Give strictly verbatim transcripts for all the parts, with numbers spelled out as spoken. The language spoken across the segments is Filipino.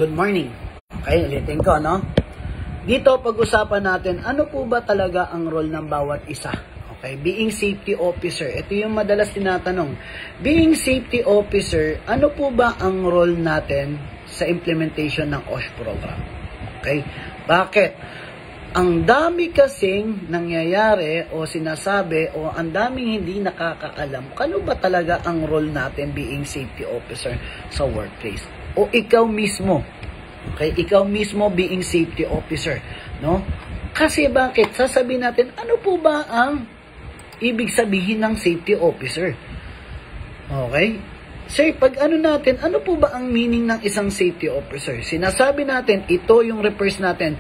Good morning. Okay, ulitin ko, no? Dito, pag-usapan natin, ano po ba talaga ang role ng bawat isa? Okay, being safety officer. Ito yung madalas tinatanong. Being safety officer, ano po ba ang role natin sa implementation ng O S H program? Okay, bakit? Ang dami kasing nangyayari o sinasabi o ang daming hindi nakakaalam. Ano ba talaga ang role natin being safety officer sa workplace? O ikaw mismo, okay, ikaw mismo being safety officer, no? Kasi bakit? Sasabihin natin, ano po ba ang ibig sabihin ng safety officer? Okay? Sir, pag ano natin, ano po ba ang meaning ng isang safety officer? Sinasabi natin, ito yung refers natin,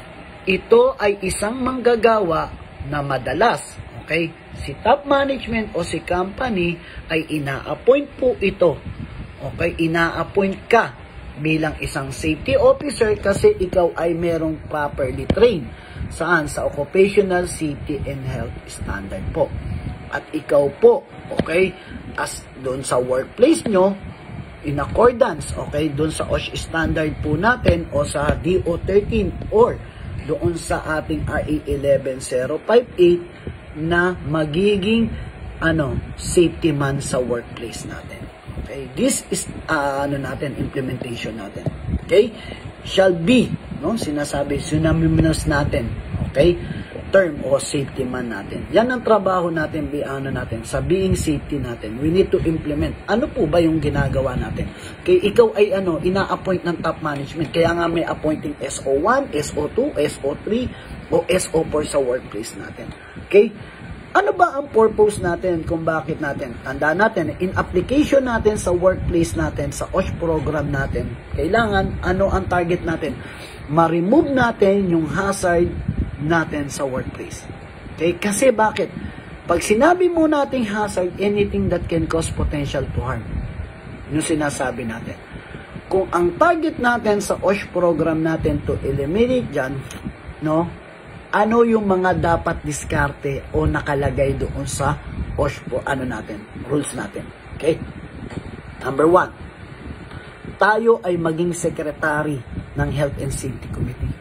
ito ay isang manggagawa na madalas, okay, si top management o si company ay ina-appoint po ito. Okay, ina-appoint ka bilang isang safety officer kasi ikaw ay merong properly trained. Saan? Sa Occupational Safety and Health Standard po. At ikaw po, okay, as doon sa workplace nyo, in accordance, okay, doon sa O S H standard po natin o sa D O thirteen or doon sa ating R A eleven zero five eight na magiging ano, safety man sa workplace natin. Okay, this is uh, ano natin, implementation natin. Okay, shall be, no, sinasabi synonymous natin. Okay, term o safety man natin. Yan ang trabaho natin, bi ano natin, sa being safety natin. We need to implement. Ano po ba yung ginagawa natin? Okay, ikaw ay ano, ina-appoint ng top management. Kaya nga may appointing S O one, S O two, S O three, o S O four sa workplace natin. Okay? Ano ba ang purpose natin kung bakit natin? Tandaan natin, in application natin sa workplace natin, sa O S H program natin, kailangan, ano ang target natin? Ma-remove natin yung hazard natin sa workplace. Okay? Kasi bakit? Pag sinabi mo nating hazard, anything that can cause potential to harm. Yung sinasabi natin. Kung ang target natin sa O S H program natin to eliminate dyan, no? Ano yung mga dapat diskarte o nakalagay doon sa O S H po, ano natin, rules natin. Okay? Number one, tayo ay maging secretary ng Health and Safety Committee.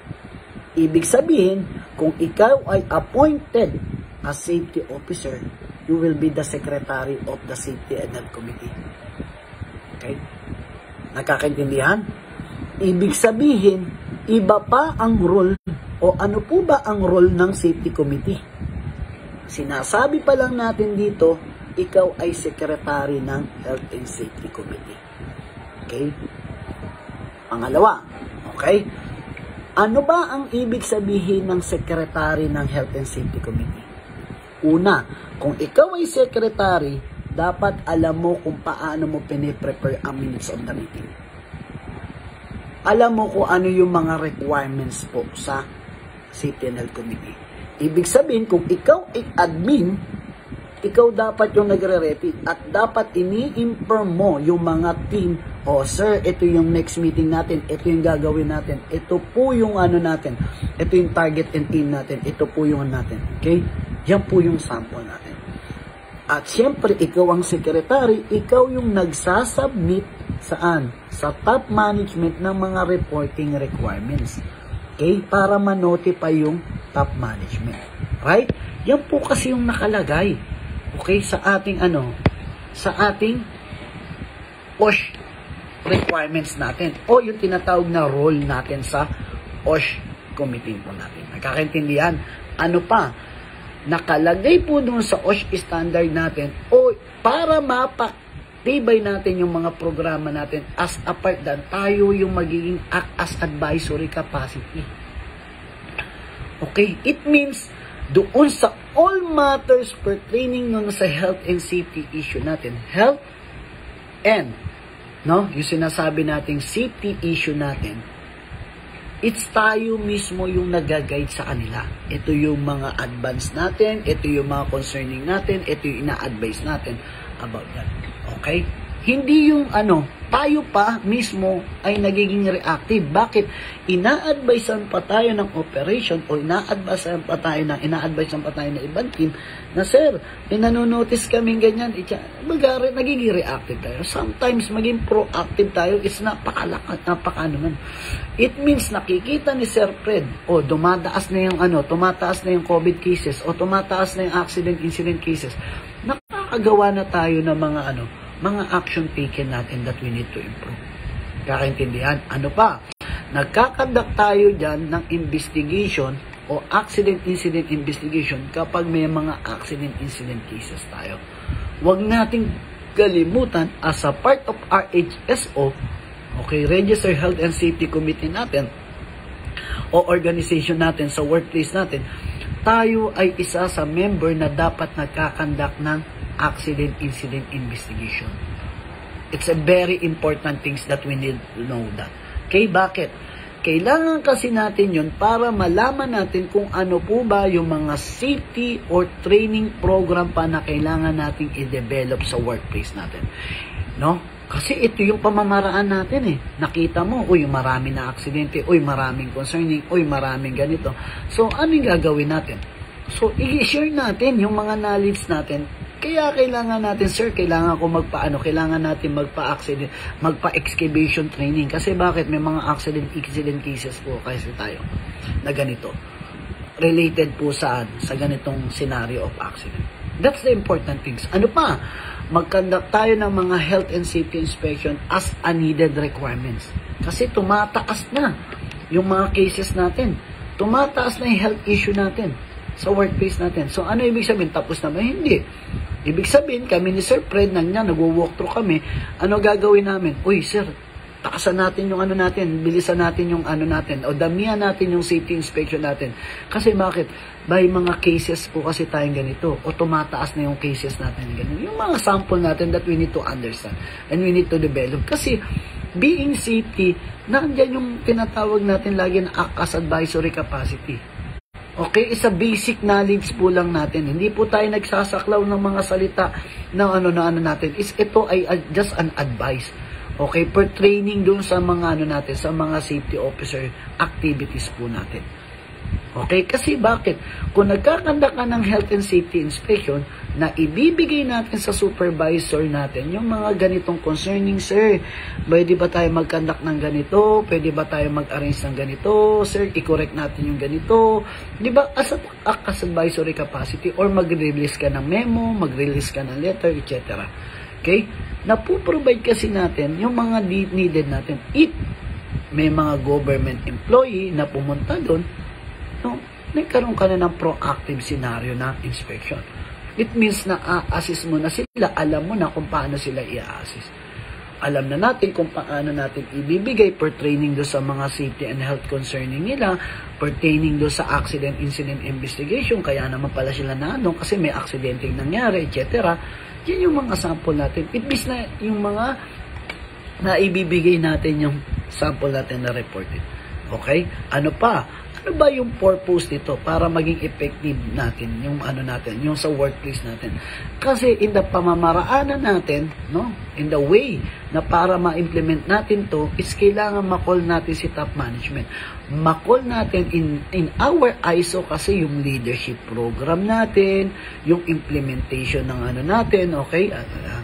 Ibig sabihin, kung ikaw ay appointed as safety officer, you will be the secretary of the Safety and Health Committee. Okay? Nakakaintindihan? Ibig sabihin, iba pa ang role o ano po ba ang role ng safety committee? Sinasabi pa lang natin dito, ikaw ay secretary ng Health and Safety Committee. Okay? Pangalawa, okay? Ano ba ang ibig sabihin ng secretary ng Health and Safety Committee? Una, kung ikaw ay secretary, dapat alam mo kung paano mo piniprepare ang minutes of the meeting. Alam mo kung ano yung mga requirements po sa Safety and Health Committee. Ibig sabihin, kung ikaw ay admin, ikaw dapat yung nagre-repeat at dapat ini-inform mo yung mga team, oh sir, ito yung next meeting natin, ito yung gagawin natin, ito po yung ano natin, ito yung target and aim natin, ito po yung natin. Okay? Yan po yung sample natin. At syempre, ikaw ang secretary, ikaw yung nagsasubmit saan? Sa top management ng mga reporting requirements. Okay? Para ma-notify yung top management. Right? Yan po kasi yung nakalagay. Okay? Sa ating ano? Sa ating O S H requirements natin. O yung tinatawag na role natin sa O S H committee po natin. Nakakaintindihan? Ano pa? Nakalagay po doon sa O S H standard natin o para mapatibay natin yung mga programa natin as a part that tayo yung magiging act as advisory capacity. Okay? It means doon sa all matters pertaining nun sa health and safety issue natin, health and no, yung sinasabi nating safety issue natin, it's tayo mismo yung nag-guide sa kanila. Ito yung mga advance natin, ito yung mga concerning natin, ito yung ina-advise natin about that. Okay? Hindi yung ano, tayo pa mismo ay nagiging reactive. Bakit? Ina-advisean pa tayo ng operation o ina-advisean pa tayo ng ina-advisean pa tayo ng ibang team na, sir, pinanonotice kaming ganyan. Magari, nagiging reactive tayo. Sometimes maging proactive tayo is napakalakas, napaka naman. It means nakikita ni Sir Fred o dumadaas na yung ano, tumataas na yung COVID cases o tumataas na yung accident incident cases. Nakakagawa na tayo ng mga ano, mga action taken natin that we need to improve. Kakaintindihan? Ano pa? Nagkakandak tayo dyan ng investigation o accident-incident investigation kapag may mga accident-incident cases tayo. Huwag nating kalimutan as a part of R H S O, okay, Register Health and Safety Committee natin o organization natin sa workplace natin, tayo ay isa sa member na dapat nagkakandak ng accident incident investigation. It's a very important things that we need to know that. Okay, bakit? Kailangan kasi natin yun para malaman natin kung ano po ba yung mga safety or training program pa na kailangan nating i-develop sa workplace natin. No? Kasi ito yung pamamaraan natin eh. Nakita mo, uy, marami na aksidente, uy, maraming concerning, uy, maraming ganito. So, ano yung gagawin natin? So, i-share natin yung mga knowledge natin. Kaya kailangan natin, sir, kailangan ko magpaano, kailangan natin magpa-accident, magpa-excavation training. Kasi bakit? May mga accident-accident cases po kasi tayo na ganito. Related po saan? Sa ganitong scenario of accident. That's the important things. Ano pa? Mag-conduct tayo ng mga health and safety inspection as a needed requirements. Kasi tumataas na yung mga cases natin. Tumataas na yung health issue natin sa workplace natin. So, ano ibig sabihin? Tapos naman? Hindi. Ibig sabihin, kami ni Sir Fred, nang niya, nag-walk through kami, ano gagawin namin? Uy, sir, taasan natin yung ano natin, bilisan natin yung ano natin, o damihan natin yung safety inspection natin. Kasi bakit? By mga cases po kasi tayong ganito, o tumataas na yung cases natin ganito. Yung mga sample natin that we need to understand and we need to develop. Kasi, being safety, nandiyan yung tinatawag natin lagi na act as advisory capacity. Okay, isa basic knowledge po lang natin. Hindi po tayo nagsasaklaw ng mga salita ng ano na ano natin. Is ito ay uh, just an advice. Okay, per training doon sa mga ano natin, sa mga safety officer activities po natin. Okay, kasi bakit? Kung nagkakanda ka ng health and safety inspection na ibibigay natin sa supervisor natin yung mga ganitong concerning, sir, pwede ba tayo mag-conduct ng ganito? Pwede ba tayo mag-arrange ng ganito? Sir, i-correct natin yung ganito. Di ba? As, a, as advisory capacity or mag-release ka ng memo, mag-release ka ng letter, et cetera. Okay? Napuprovide kasi natin yung mga needed natin. If may mga government employee na pumunta doon, no, nagkaroon ka na ng proactive scenario na inspection. It means na a-assist mo na sila, alam mo na kung paano sila i-assist. Alam na natin kung paano natin ibibigay per training do sa mga safety and health concerning nila, pertaining do sa accident incident investigation, kaya naman pala sila na ano, kasi may aksidenteng nangyari, et cetera. Yan yung mga sample natin. It means na yung mga na ibibigay natin yung sample natin na reported. Okay? Ano pa? Ano ba yung purpose nito para maging effective natin yung ano natin, yung sa workplace natin? Kasi in the pamamaraanan natin, no, in the way na para ma-implement natin to, is kailangan ma-call natin si top management. Ma-call natin in in our I S O kasi yung leadership program natin, yung implementation ng ano natin, okay? Uh,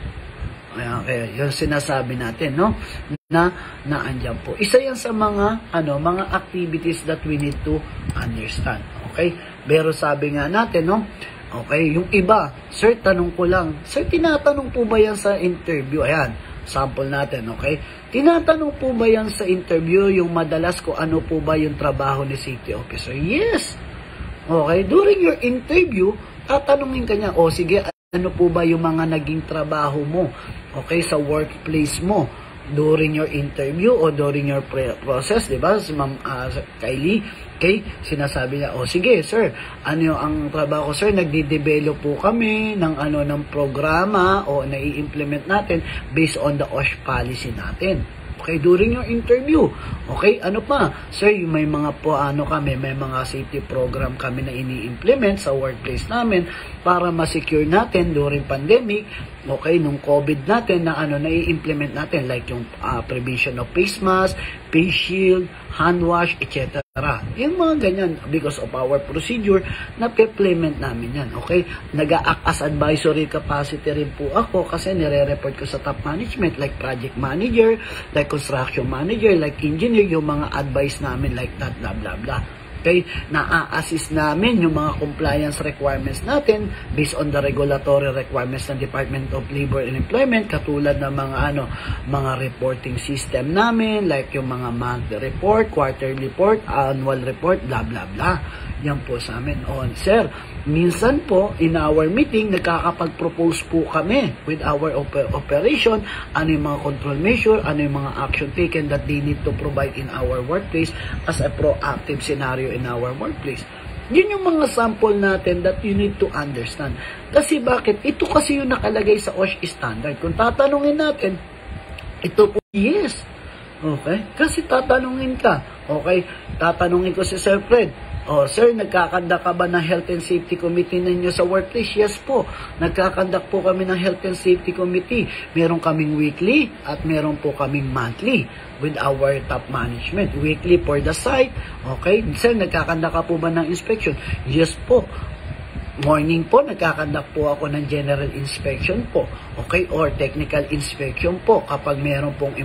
Okay, yung sinasabi natin, no, na naandyan po. Isa yan sa mga ano, mga activities that we need to understand. Okay? Pero sabi nga natin, no, okay, yung iba, sir, tanong ko lang, sir, tinatanong po ba yan sa interview? Ayan, sample natin, okay? Tinatanong po ba yan sa interview yung madalas ko ano po ba yung trabaho ni safety officer? Yes. Okay, during your interview, tatanungin ka niya, o sige, ano po ba yung mga naging trabaho mo, okay, sa workplace mo during your interview o during your process, di ba? Si Ma'am uh, Kylie, okay, sinasabi niya, o sige, sir, ano ang trabaho ko, sir? Nagde-develop po kami ng ano ng programa o nai-implement natin based on the O S H policy natin. Okay, during your interview. Okay, ano pa? Sir, yung may mga po, ano kami, may mga safety program kami na ini-implement sa workplace namin. para ma-secure natin during pandemic, okay, nung COVID natin na ano na i-implement natin like yung uh, prevention of face mask, face shield, hand wash, et cetera. Yung mga ganyan because of our procedure na pe-implement namin yan, okay? Nag-a-act as advisory capacity rin po ako kasi nire-report ko sa top management like project manager, like construction manager, like engineer, yung mga advice namin like that, blah, blah, blah. Okay, na-assist namin yung mga compliance requirements natin based on the regulatory requirements ng Department of Labor and Employment, katulad ng mga ano, mga reporting system namin like yung mga monthly report, quarterly report, annual report, blah blah blah. Yan po sa amin. O, sir, minsan po in our meeting nagkakapag-propose po kami with our oper operation, ano yung mga control measure, ano yung mga action taken that they need to provide in our workplace as a proactive scenario in our workplace. Yun yung mga sample natin that you need to understand. Kasi bakit? Ito kasi yung nakalagay sa O S H standard. Kung tatanungin natin, ito po, yes. Okay? Kasi tatanungin ka. Okay? Tatanungin ko si Sir Fred, oh, sir, nagkakanda ka ba ng Health and Safety Committee ninyo sa workplace? Yes po. Nagkakandak po kami ng Health and Safety Committee. Meron kaming weekly at meron po kaming monthly with our top management. Weekly for the site. Okay? Sir, nagkakanda ka po ba ng inspection? Yes po. Morning po, nagkakandak po ako ng general inspection po. Okay? Or technical inspection po kapag meron pong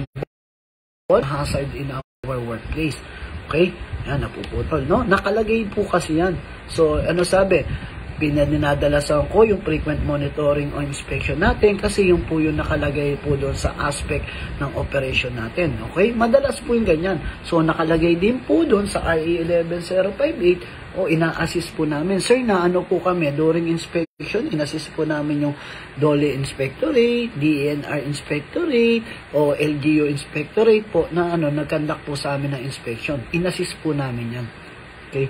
hazard in our workplace. Okay? Yan, napuputol, no? Nakalagay po kasi yan. So, ano sabi? Pinadinadalasan ko yung frequent monitoring o inspection natin kasi yung po yung nakalagay po doon sa aspect ng operation natin. Okay? Madalas po yung ganyan. So, nakalagay din po doon sa R A eleven zero five eight o ina-assist po namin. Sir, na ano po kami during inspection, in-assist po namin yung Dole Inspectorate, D E N R Inspectorate, o L G U Inspectorate po na ano, nagkandak po sa amin ng inspection. In-assist po namin yan. Okay?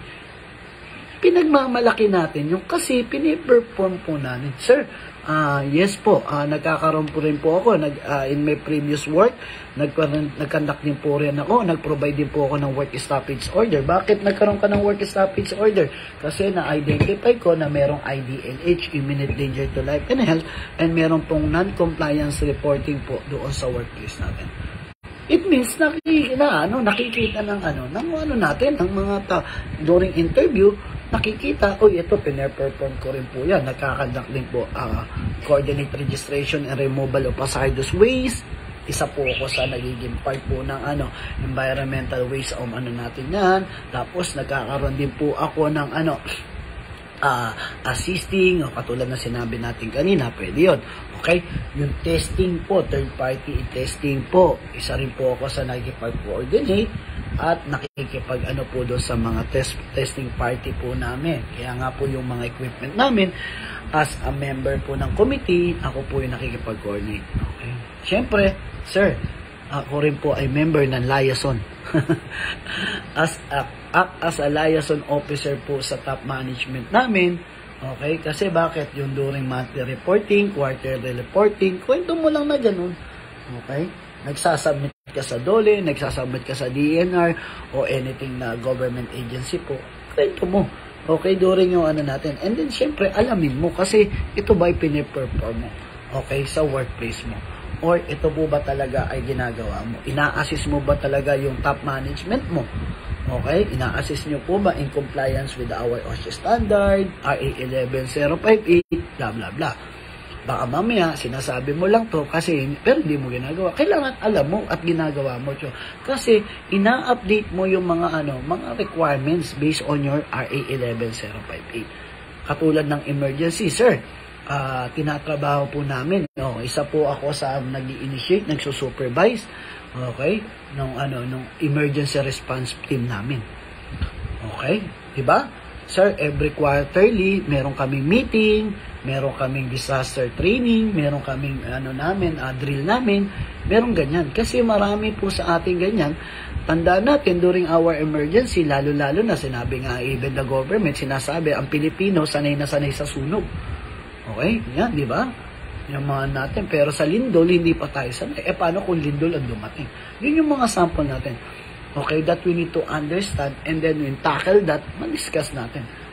Pinagmamalaki natin yung kasi piniperform po namin. Sir, uh, yes po, uh, nagkakaroon po rin po ako nag, uh, in my previous work, nag, nagkandak din po rin ako, nag-provide din po ako ng work stoppage order. Bakit nagkaroon ka ng work stoppage order? Kasi na-identify ko na merong I D L H, imminent danger to life and health, and meron pong non-compliance reporting po doon sa workplace natin. It means nakikita na ano, nakikita ng ano, ng ano natin, ng mga ta during interview, nakikita, oh, ito pine-perform ko rin po yan. Nagkakandak din po uh, coordinate registration and removal of hazardous waste. Isa po ako sa nagiging part po ng ano, environmental waste o ano natin yan. Tapos nagkakaroon din po ako ng ano, uh, assisting, o katulad na sinabi natin kanina, pwede yun. Okay? Yung testing po, third party testing po, isa rin po ako sa nakikipag-coordinate at nakikipag ano po doon sa mga test, testing party po namin. Kaya nga po yung mga equipment namin, as a member po ng committee, ako po yung nakikipag-coordinate. Okay? Siyempre, sir, ako rin po ay member ng liaison. as a, as a liaison officer po sa top management namin. Okay? Kasi bakit? Yung during monthly reporting, quarterly reporting, kwento mo lang na ganun. Okay? Nagsasubmit ka sa Dole, nagsasubmit ka sa D N R o anything na government agency po. Kwento mo. Okay? During yung ano natin. And then, syempre, alamin mo kasi ito ba ay piniperform mo? Okay? Sa workplace mo. Or ito po ba talaga ay ginagawa mo? Ina-assist mo ba talaga yung top management mo? Okay? Ina-assist nyo po ba in compliance with our O S H standard, R A eleven zero five eight, blah blah blah. Baka mamaya, sinasabi mo lang to kasi, pero hindi mo ginagawa. Kailangan alam mo at ginagawa mo to. Kasi, ina-update mo yung mga ano, mga requirements based on your R A eleven zero five eight. Katulad ng emergency, sir. Uh, tinatrabaho po namin. No, isa po ako sa nag-i-initiate, nagsusupervise, okay, nung ano, nung emergency response team namin. Okay? Diba? Sir, every quarterly, meron kaming meeting, meron kaming disaster training, meron kaming ano namin, uh, drill namin, meron ganyan. Kasi marami po sa ating ganyan. Tandaan natin, during our emergency, lalo-lalo na sinabi nga, even the government, sinasabi, ang Pilipino, sanay na sanay sa sunog. Okay? Yan, di ba? Yung mga natin. Pero sa lindol, hindi pa tayo sanay. Eh, paano kung lindol ang dumating? Yun yung mga sample natin. Okay? That we need to understand and then when tackle that, ma-discuss natin.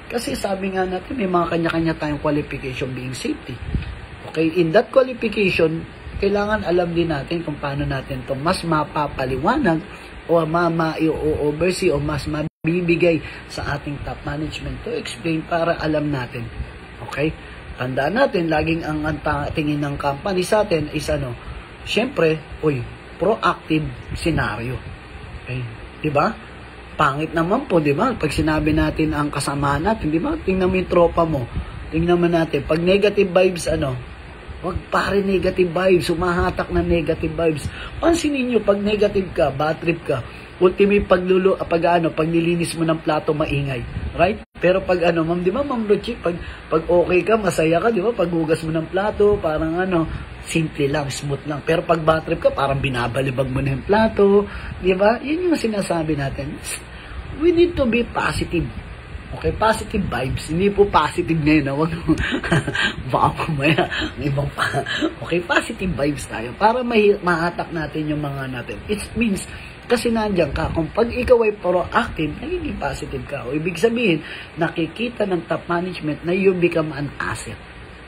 Kasi sabi nga natin, may mga kanya-kanya tayong qualification being safety. Okay, in that qualification, kailangan alam din natin kung paano natin to mas mapapaliwanag o ma-oversee o mas mabibigay sa ating top management to explain para alam natin. Okay? Tandaan natin, laging ang, ang tingin ng company sa atin is ano, syempre, uy, proactive scenario. Okay? Diba? Pangit naman po, diba? Pag sinabi natin ang kasama natin, diba? Tingnan mo yung tropa mo. Tingnan mo natin. Pag negative vibes, ano, wag pare negative vibes, sumahatak na negative vibes. Pansinin nyo, pag negative ka, bad trip ka, ultimate paglulu, pag ano, pag nilinis mo ng plato, maingay. Right? Pero pag ano, ma'am, di ba, ma'am Luchi, pag, pag okay ka, masaya ka, di ba, pag hugas mo ng plato, parang ano, simple lang, smooth lang. Pero pag bad trip ka, parang binabalibag mo na yung plato, di ba? Yun yung sinasabi natin. We need to be positive. Okay, positive vibes. Hindi po positive ngayon. Huwag baka kumaya. Ibang pa. Okay, positive vibes tayo. Para ma- mahatak natin yung mga natin. It means, kasi nandiyan ka, kung pag ikaw ay proactive, nagiging positive ka. O ibig sabihin, nakikita ng top management na you become an asset.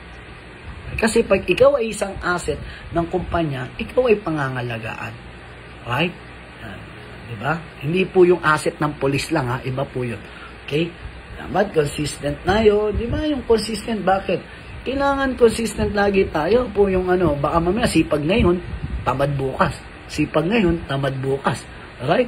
Kasi pag ikaw ay isang asset ng kumpanya, ikaw ay pangangalagaan. Right? Uh, diba? Hindi po yung asset ng polis lang, ha? Iba po yun. Okay? Dapat consistent na yun. Di ba yung consistent? Bakit? Kailangan consistent lagi tayo po yung ano, baka mamaya sipag ngayon, tamad bukas. Sipag ngayon, tamad bukas. Right?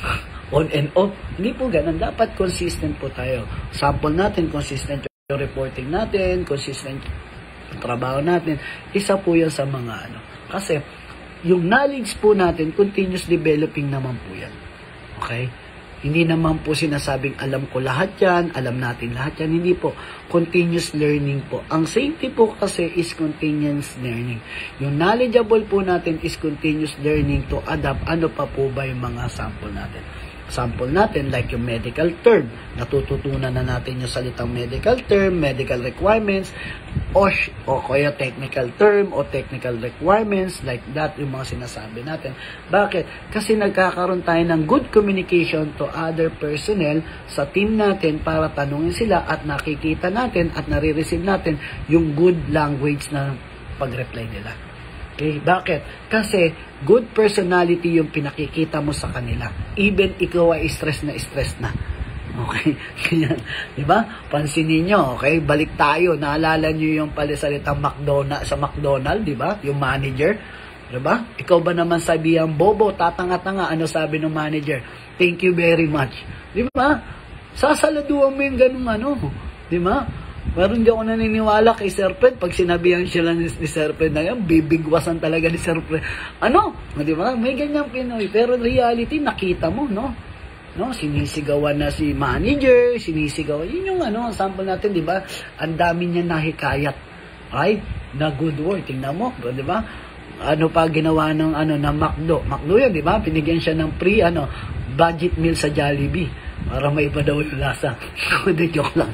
On and off. Hindi po ganun. Dapat consistent po tayo. Sample natin, consistent yung reporting natin, consistent yung trabaho natin. Isa po yan sa mga ano. Kasi, yung knowledge po natin, continuous developing naman po yan. Okay? Hindi naman po sinasabing alam ko lahat yan, alam natin lahat yan. Hindi po. Continuous learning po. Ang safety po kasi is continuous learning. Yung knowledgeable po natin is continuous learning to adapt. Ano pa po ba yung mga sample natin? Sample natin like yung medical term. Natututunan na natin yung salitang medical term, medical requirements, o, o kaya technical term o technical requirements, like that yung mga sinasabi natin. Bakit? Kasi nagkakaroon tayo ng good communication to other personnel sa team natin para tanungin sila at nakikita natin at nare-receive natin yung good language na pag-reply nila. Okay, bakit? Kasi good personality yung pinakikita mo sa kanila. Even ikaw ay stress na stress na. Okay? Kaya, di ba? Pansinin nyo, okay? Balik tayo. Naalala nyo yung palisalitang McDonald, sa McDonald, di ba? Yung manager. Di ba? Ikaw ba naman sabi ang bobo, tatanga-tanga, ano sabi ng manager? Thank you very much. Di ba? Sasaladuan mo yung ganung ano. Di ba? Meron di ako naniniwala kay Sir Fred. Pag sinabihan siya lang ni, ni Sir Fred na yan, bibigwasan talaga ni Sir Fred. Ano? Di ba? May ganyang Pinoy. Pero reality, nakita mo, no? No, sinisigawan na si manager, sinisigawan. Yun yung ano, sample natin, di ba? Ang dami niya nahikayat. Right? Na good word. Tingnan mo, di ba? Ano pa ginawa ng ano, na McDo? McDo yan, di ba? Pinigyan siya ng free, ano, budget meal sa Jollibee. Para may iba daw yung lasa. Hindi, joke lang.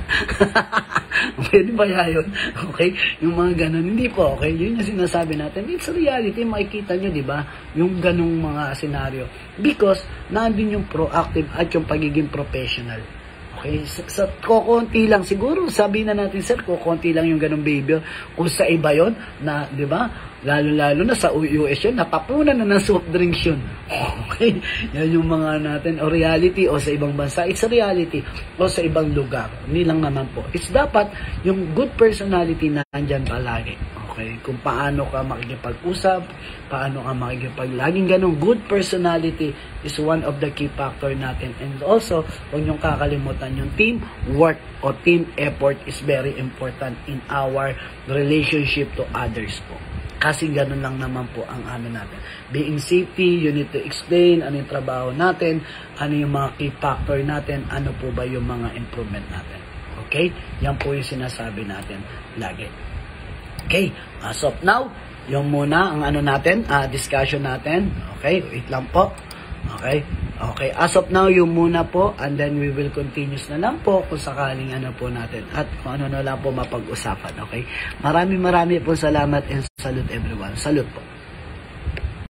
Pwede ba yun? Okay? Yung mga ganun. Hindi po, okay? Yun yung sinasabi natin. It's reality. Makikita nyo, di ba? Yung ganung mga senaryo. Because, nandun yung proactive at yung pagiging professional. Okay? Sa, sa kukunti lang. Siguro, sabihin na natin, sir, kukunti lang yung ganung behavior. Kung sa iba yun, na, di ba? Lalo-lalo na sa U S yun, natapunan na ng soft drinks yun. Okay? Yan yung mga natin, o reality, o sa ibang bansa, it's a reality, o sa ibang lugar. Hindi lang naman po. It's dapat yung good personality na nandyan palagi. Okay? Kung paano ka makikipag-usap, paano ka makikipag... Laging ganun, good personality is one of the key factor natin. And also, huwag niyong kakalimutan yung team work o team effort is very important in our relationship to others po. Kasi ganun lang naman po ang ano natin. Being safety, you need to explain ano yung trabaho natin, ano yung mga key factor natin, ano po ba yung mga improvement natin. Okay? Yan po yung sinasabi natin lagi. Okay? As of now, yung muna ang ano natin, uh, discussion natin. Okay? Wait lang po. Okay? Okay. As of now, yung muna po, and then we will continuous na lang po kung sakaling ano po natin at kung ano na lang po mapag-usapan. Okay? Marami marami po salamat and salute everyone. Salute po.